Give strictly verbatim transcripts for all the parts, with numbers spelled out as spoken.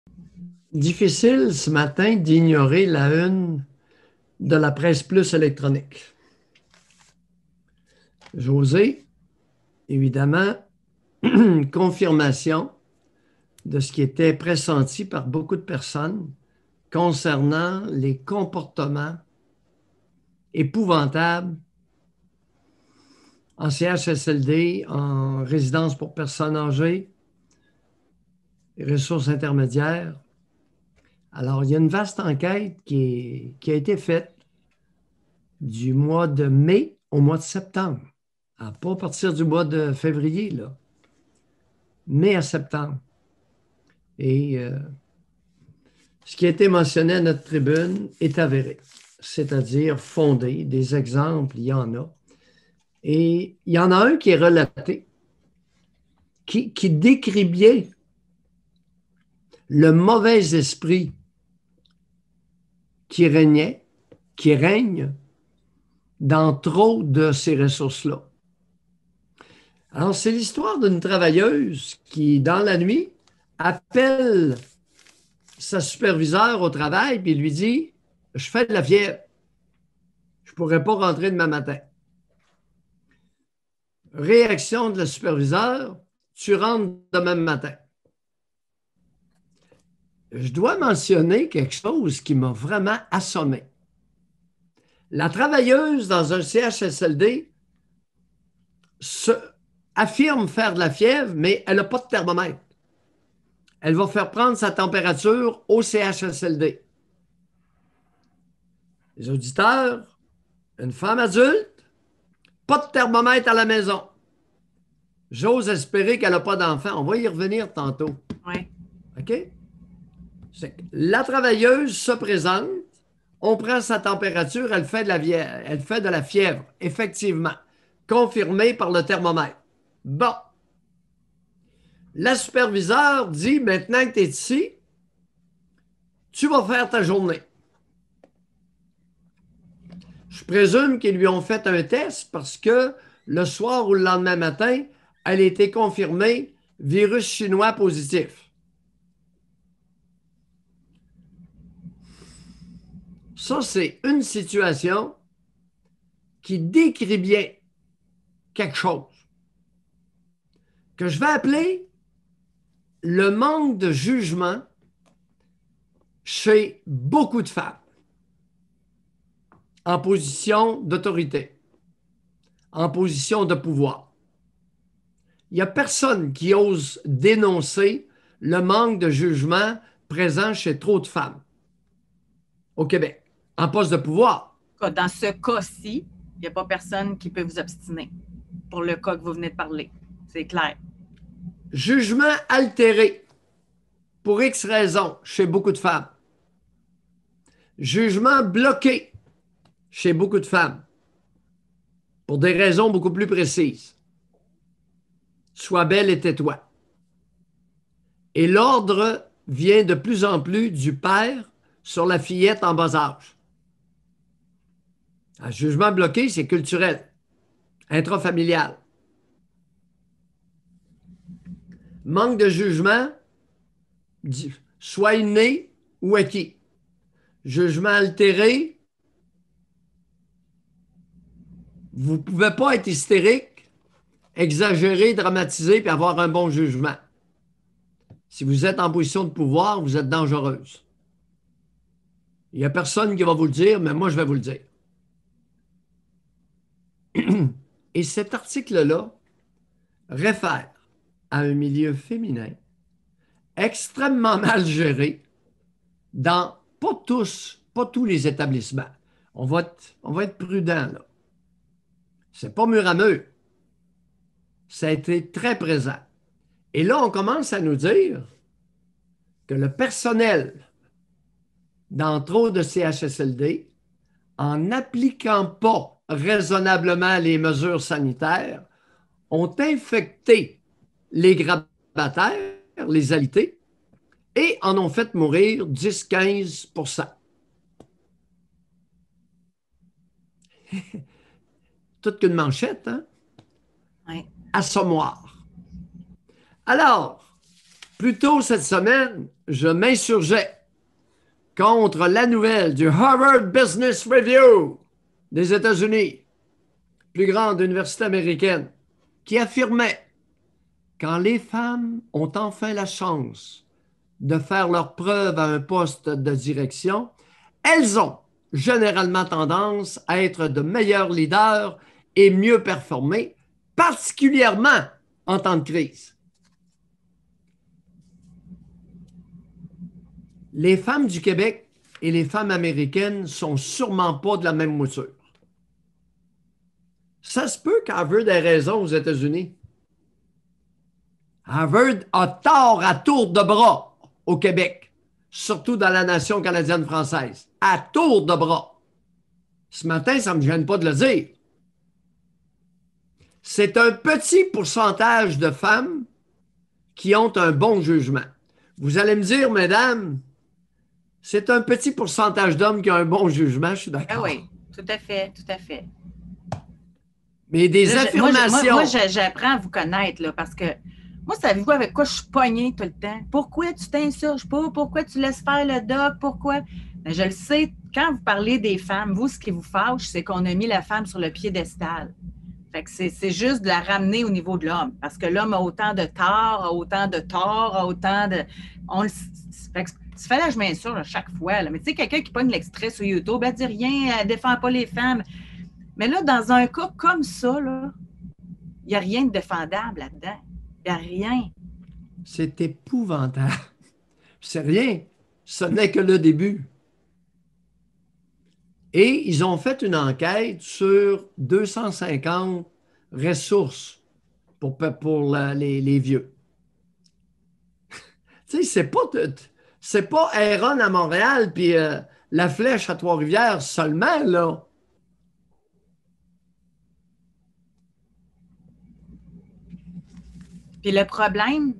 Difficile ce matin d'ignorer la une de la presse plus électronique. José, évidemment, confirmation de ce qui était pressenti par beaucoup de personnes concernant les comportements épouvantables en C H S L D, en résidence pour personnes âgées, ressources intermédiaires. Alors, il y a une vaste enquête qui, est, qui a été faite du mois de mai au mois de septembre. Ah, pas à partir du mois de février, là. Mai à septembre. Et euh, ce qui a été mentionné à notre tribune est avéré, c'est-à-dire fondé. Des exemples, il y en a. Et il y en a un qui est relaté, qui, qui décrit bien le mauvais esprit qui régnait, qui règne dans trop de ces ressources-là. Alors, c'est l'histoire d'une travailleuse qui, dans la nuit, appelle sa superviseure au travail puis lui dit « Je fais de la fièvre. Je ne pourrais pas rentrer demain matin. » Réaction de la superviseure « Tu rentres demain matin. » Je dois mentionner quelque chose qui m'a vraiment assommé. La travailleuse dans un C H S L D se, affirme faire de la fièvre, mais elle n'a pas de thermomètre. Elle va faire prendre sa température au C H S L D. Les auditeurs, une femme adulte, pas de thermomètre à la maison. J'ose espérer qu'elle n'a pas d'enfant. On va y revenir tantôt. Oui. OK? La travailleuse se présente, on prend sa température, elle fait de la, elle fait de la fièvre, effectivement, confirmée par le thermomètre. Bon. La superviseure dit, maintenant que tu es ici, tu vas faire ta journée. Je présume qu'ils lui ont fait un test parce que le soir ou le lendemain matin, elle a été confirmée virus chinois positif. Ça, c'est une situation qui décrit bien quelque chose que je vais appeler le manque de jugement chez beaucoup de femmes en position d'autorité, en position de pouvoir. Il n'y a personne qui ose dénoncer le manque de jugement présent chez trop de femmes au Québec, en poste de pouvoir. Dans ce cas-ci, il n'y a pas personne qui peut vous obstiner pour le cas que vous venez de parler. C'est clair. Jugement altéré pour X raisons chez beaucoup de femmes. Jugement bloqué chez beaucoup de femmes pour des raisons beaucoup plus précises. Sois belle et tais-toi. Et l'ordre vient de plus en plus du père sur la fillette en bas âge. Un jugement bloqué, c'est culturel, intrafamilial. Manque de jugement, soit inné ou acquis. Jugement altéré, vous ne pouvez pas être hystérique, exagérer, dramatiser, puis avoir un bon jugement. Si vous êtes en position de pouvoir, vous êtes dangereuse. Il n'y a personne qui va vous le dire, mais moi, je vais vous le dire. Et cet article-là réfère à un milieu féminin extrêmement mal géré dans pas tous, pas tous les établissements. On va être, on va être prudent, là. C'est pas mur à mur. Ça a été très présent. Et là, on commence à nous dire que le personnel dans trop de C H S L D, en n'appliquant pas raisonnablement les mesures sanitaires, ont infecté les grabataires, les alités, et en ont fait mourir dix à quinze pour cent. Toute qu'une manchette, hein? Oui. Assommoir. Alors, plus tôt cette semaine, je m'insurgeais contre la nouvelle du Harvard Business Review des États-Unis, plus grande université américaine, qui affirmait: quand les femmes ont enfin la chance de faire leur preuve à un poste de direction, elles ont généralement tendance à être de meilleurs leaders et mieux performer, particulièrement en temps de crise. Les femmes du Québec et les femmes américaines sont sûrement pas de la même mouture. Ça se peut qu'Harvard ait raison aux États-Unis. Harvard a tort à tour de bras au Québec, surtout dans la nation canadienne-française. À tour de bras. Ce matin, ça ne me gêne pas de le dire. C'est un petit pourcentage de femmes qui ont un bon jugement. Vous allez me dire, mesdames, c'est un petit pourcentage d'hommes qui ont un bon jugement, je suis d'accord. Ah oui, tout à fait, tout à fait. Mais des Là, affirmations... Moi, moi, moi j'apprends à vous connaître, là, parce que moi, savez-vous avec quoi je suis pognée tout le temps? Pourquoi tu t'insurges pas? Pourquoi tu laisses faire le doc? Pourquoi? Ben, je le sais, quand vous parlez des femmes, vous, ce qui vous fâche, c'est qu'on a mis la femme sur le piédestal. Fait que c'est juste de la ramener au niveau de l'homme. Parce que l'homme a autant de tort, a autant de tort, a autant de... On le... Fait que tu fais là, je m'insurge à chaque fois. Là. Mais tu sais, quelqu'un qui pogne l'extrait sur YouTube, elle dit rien, elle défend pas les femmes. Mais là, dans un cas comme ça, il n'y a rien de défendable là-dedans. Il n'y a rien. C'est épouvantable. C'est rien. Ce n'est que le début. Et ils ont fait une enquête sur deux cent cinquante ressources pour, pour la, les, les vieux. Tu sais, c'est pas, c'est pas Aaron à Montréal puis euh, La Flèche à Trois-Rivières seulement, là. Puis le problème,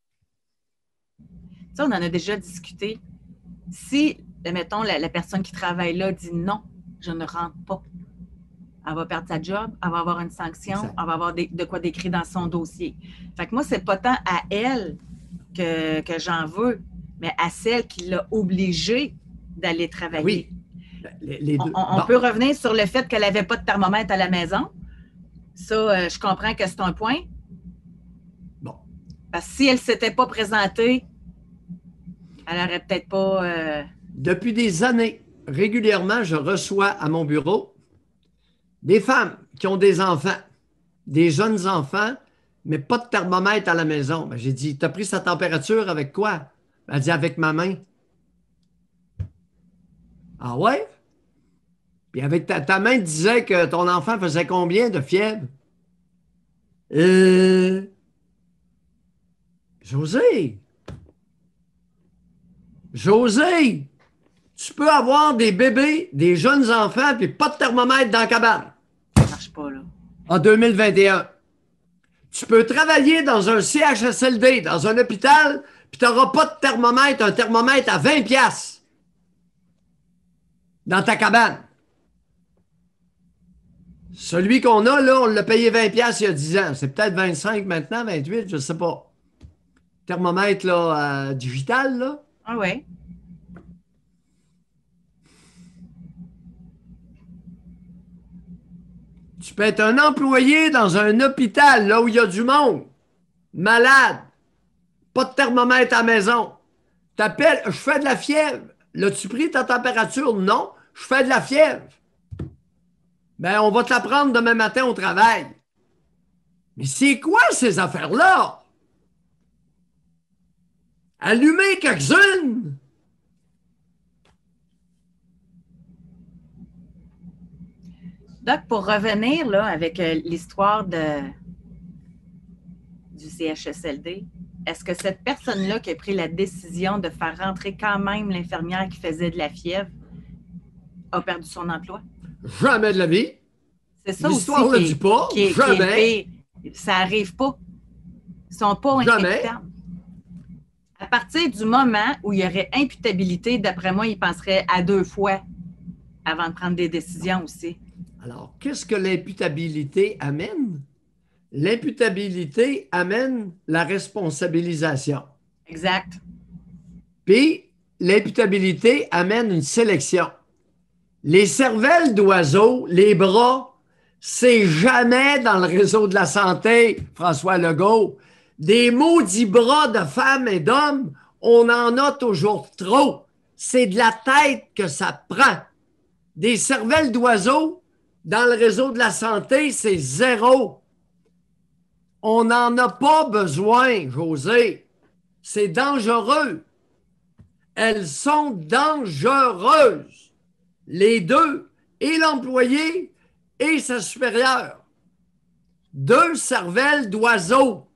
ça, on en a déjà discuté. Si, mettons, la, la personne qui travaille là dit non, je ne rentre pas, elle va perdre sa job, elle va avoir une sanction, exact. Elle va avoir des, de quoi décrire dans son dossier. Fait que moi, c'est pas tant à elle que, que j'en veux, mais à celle qui l'a obligée d'aller travailler. Oui. Les, les deux. On, on bon. peut revenir sur le fait qu'elle n'avait pas de thermomètre à la maison. Ça, euh, je comprends que c'est un point. Bon. Parce que si elle ne s'était pas présentée, elle n'aurait peut-être pas... Euh... Depuis des années, régulièrement, je reçois à mon bureau des femmes qui ont des enfants, des jeunes enfants, mais pas de thermomètre à la maison. Ben, j'ai dit, tu as pris sa température avec quoi? Elle dit, avec ma main. Ah ouais? Puis avec ta, ta main disait que ton enfant faisait combien de fièvre? Euh... José! José! Tu peux avoir des bébés, des jeunes enfants, puis pas de thermomètre dans la cabane. Ça marche pas, là. En deux mille vingt et un. Tu peux travailler dans un C H S L D, dans un hôpital, puis tu n'auras pas de thermomètre, un thermomètre à vingt piastres dans ta cabane. Celui qu'on a, là, on l'a payé vingt piastres il y a dix ans. C'est peut-être vingt-cinq maintenant, vingt-huit, je ne sais pas. Thermomètre, là, euh, digital, là. Ah ouais. Tu peux être un employé dans un hôpital, là où il y a du monde, malade, pas de thermomètre à la maison. T'appelles, je fais de la fièvre. L'as-tu pris ta température? Non, je fais de la fièvre. Ben, on va te la prendre demain matin au travail. Mais c'est quoi ces affaires-là? Allumer quelques-unes? Donc, pour revenir là, avec euh, l'histoire de, du C H S L D, est-ce que cette personne-là qui a pris la décision de faire rentrer quand même l'infirmière qui faisait de la fièvre a perdu son emploi? Jamais de la vie. C'est ça L'histoire aussi ne dit pas. Qui est, Jamais. Qui est, ça n'arrive pas. Ils ne sont pas imputables. À partir du moment où il y aurait imputabilité, d'après moi, ils penseraient à deux fois avant de prendre des décisions aussi. Alors, qu'est-ce que l'imputabilité amène? L'imputabilité amène la responsabilisation. Exact. Puis, l'imputabilité amène une sélection. Les cervelles d'oiseaux, les bras, c'est jamais dans le réseau de la santé, François Legault. Des maudits bras de femmes et d'hommes, on en a toujours trop. C'est de la tête que ça prend. Des cervelles d'oiseaux, dans le réseau de la santé, c'est zéro. On n'en a pas besoin, José. C'est dangereux. Elles sont dangereuses. Les deux, et l'employé et sa supérieure. Deux cervelles d'oiseaux.